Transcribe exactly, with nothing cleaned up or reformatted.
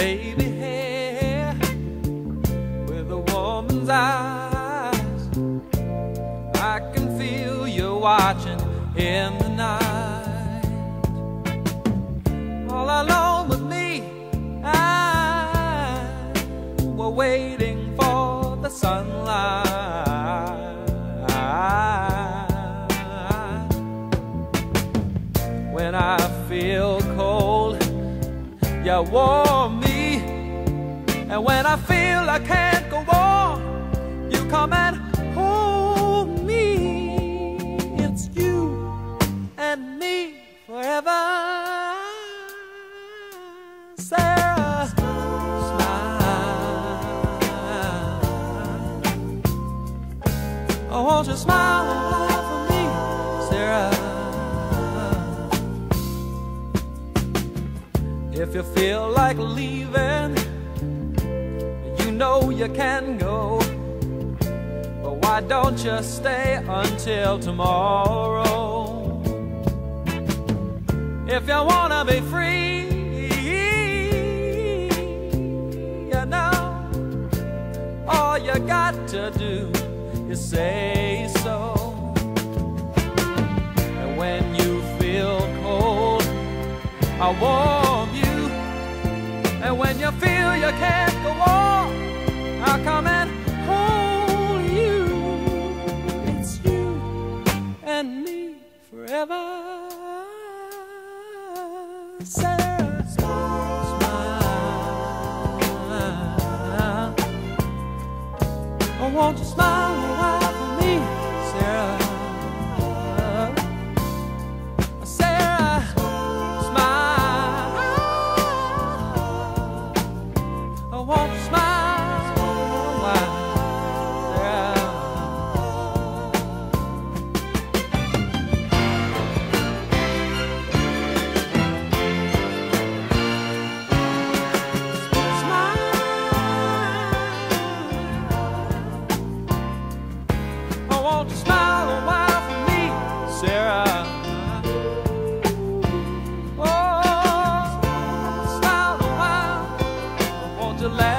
baby hair with a woman's eyes. I can feel you watching in the night. All alone with me, I were waiting for the sunlight. When I feel cold, you warm me, and when I feel I can't go on, you come and hold me. It's you and me forever. Sarah, smile. Oh, won't you smile for me, Sarah? If you feel like leaving, you know you can go, but why don't you stay until tomorrow? If you wanna be free, you know, all you got to do is say so. And when you feel cold, I warm you. And when you feel you can't go on, I'll come and hold you. It's you and me forever. Sarah, smile. Oh, won't you smile a while for me, Sarah? Won't you smile a while for me, Sarah? Oh, smile a while. Won't you laugh?